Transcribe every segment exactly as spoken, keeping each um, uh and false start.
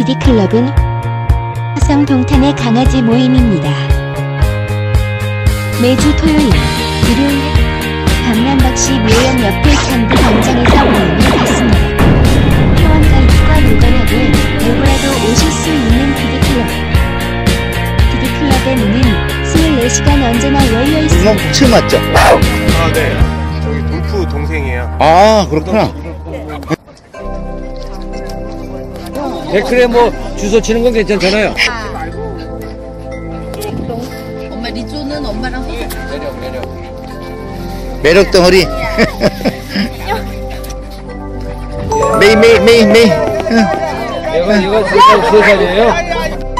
디디클럽은 화성 동탄의 강아지 모임입니다. 매주 토요일, 일요일 강남박씨 묘연 옆에 캔디 광장에서 모임을 갖습니다. 회원 가입과 물건하게 누구라도 오실 수 있는 디디클럽. 디디클럽의 문은 이십사 시간 언제나 열려 있습니다. 이건 처음 왔죠? 아, 네. 저기 골프 동생이에요. 아, 그렇구나. 댓글에 뭐 주소 치는 건 괜찮잖아요. 엄마 리조는 엄마랑 서서 매력 매력. 매력 덩어리. 메이, 메이, 메이, 메이. 이거 이거 세 살, 세 살이에요.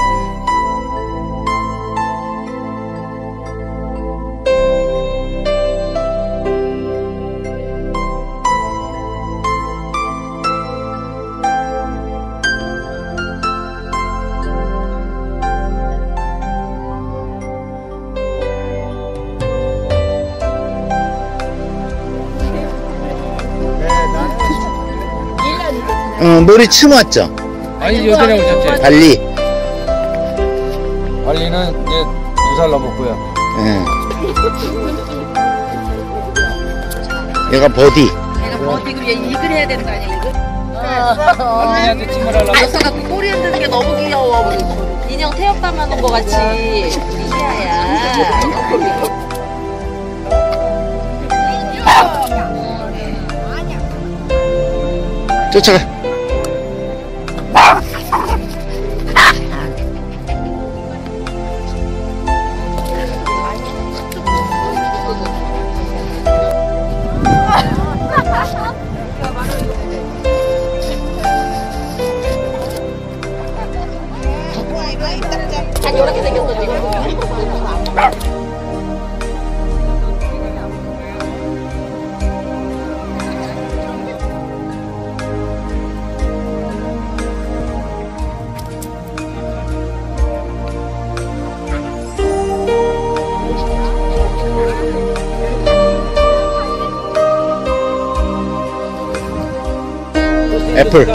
어, 머리 처음 왔죠? 아니 여전히 오셨지. 달리. 알리는 이제 두 살 넘었고요. 예. 얘가 버디. 내가 버디 그럼 얘 이글 해야 되는 거 아니야 이글? 알리한테 친구를 하려고. 알싸가 꼬리 흔드는 게 너무 귀여워. 인형 태엽감 하는 거 같이. 리시아야. 쫓아가. 아니 이렇게 생겼어 지금. 애플.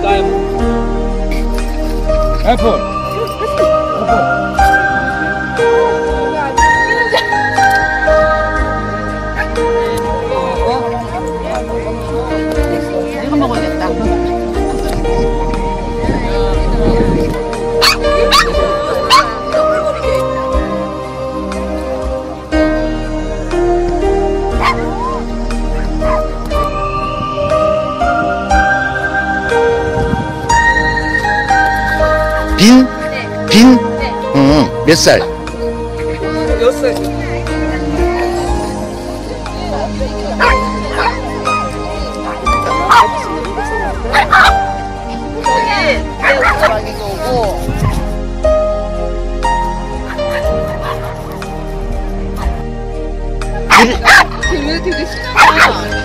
애플. 이거 먹어야겠다. 빈? 네. 빈? 네. 어, 몇 살? 몇 살? 저기 내 오빠랑이 오고. 쟤왜 되게 신나냐?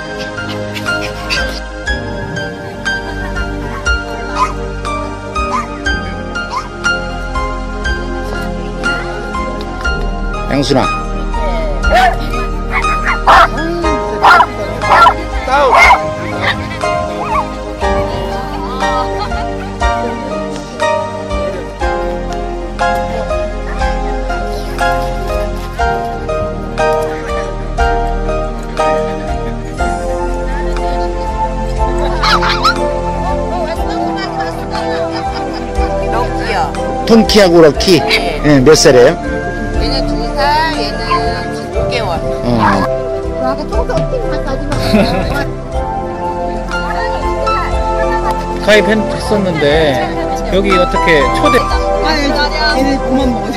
양순아. 다운. 럭키야. 통키하고 럭키. 예, 몇 살이에요? 얘는 두 살, 얘는 육 개월. 어. 가입했었는데 여기 어떻게 초대? 얘는 그만 먹어.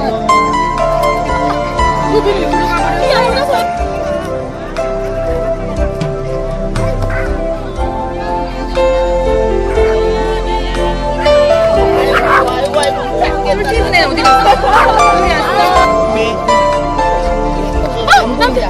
출퇴근에 어디 갔어? 어디 갔어? 어! 남자!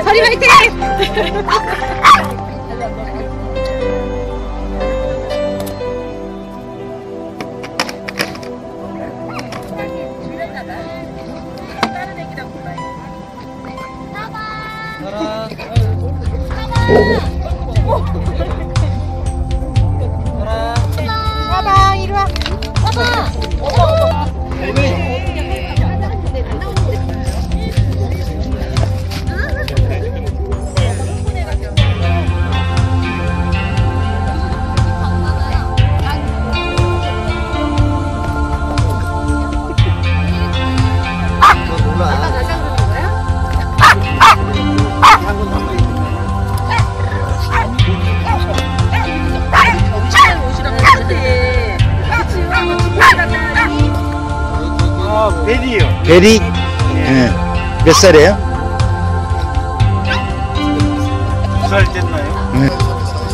다리 화이팅! 봐봐, 이리 와. 봐봐. 베리요. 베리? 예. 몇 살이에요? 두 살 됐나요? 예.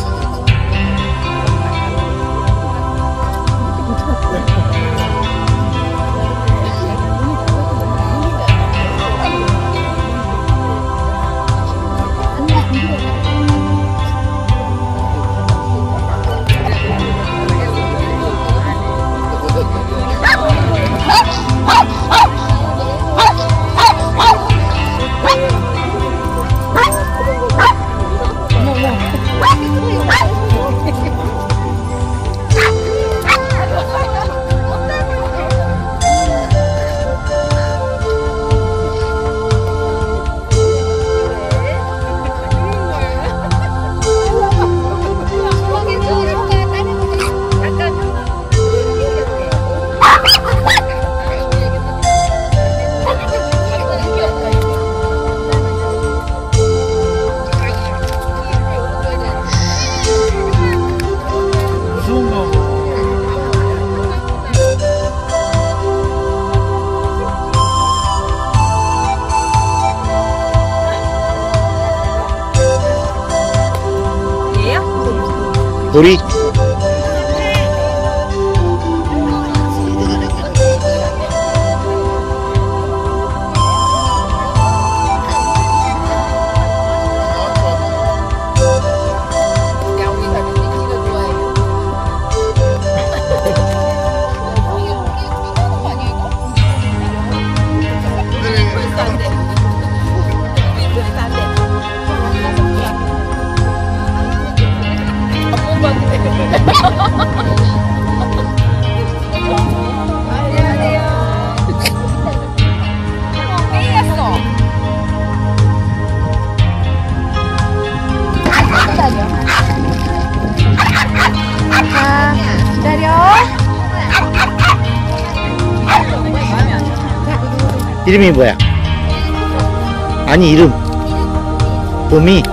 보리? 이름이 뭐야? 아니 이름 봄이?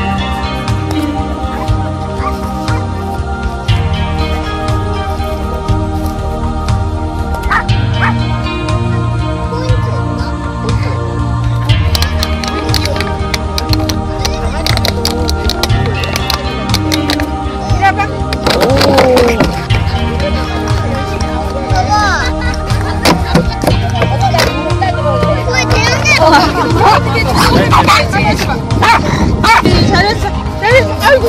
잘했어. 잘했어. 아이고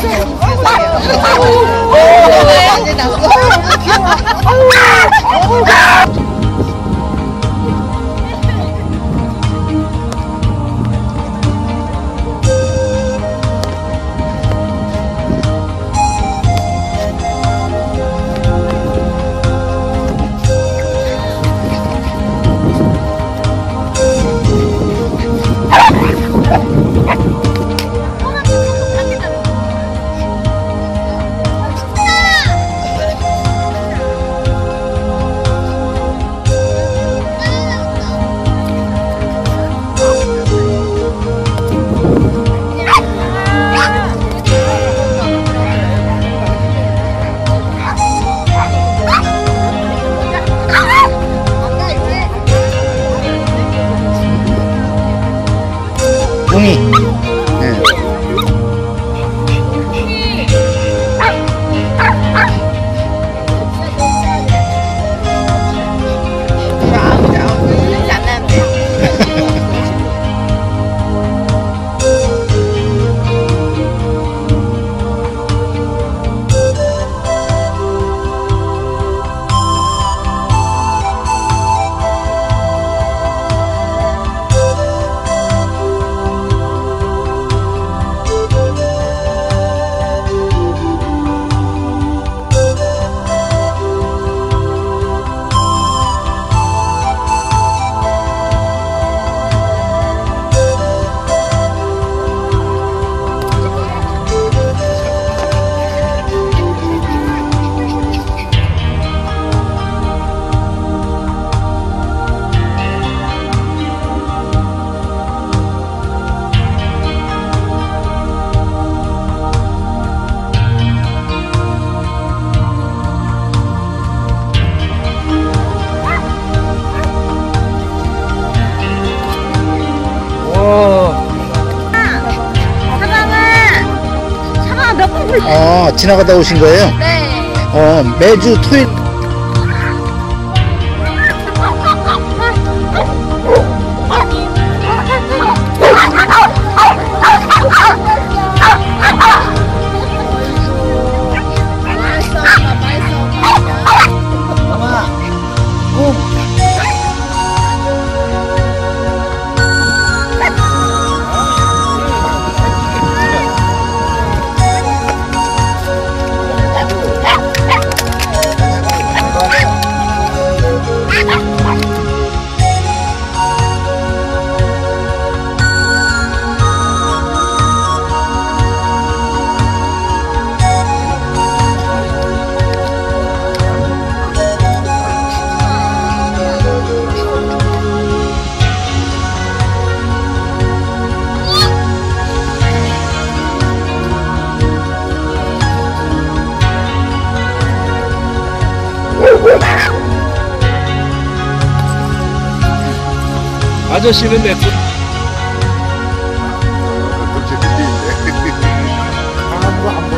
붕이. 네. 어. 사방은 사방은 몇번 굴. 어, 지나가다 오신 거예요? 네. 어, 매주 토요일. 아저씨는 몇 분?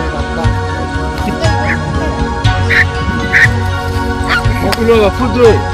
어, 일로와, 푸드.